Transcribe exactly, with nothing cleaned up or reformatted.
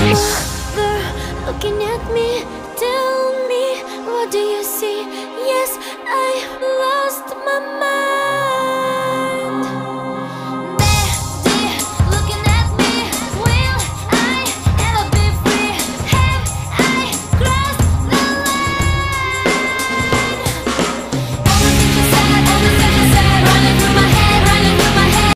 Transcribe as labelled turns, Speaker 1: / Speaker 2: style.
Speaker 1: Mother, looking at me, tell me, what do you see? Yes, I